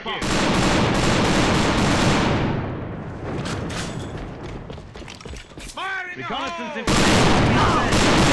Thank you. Fire in the Reconnaissance hole! information.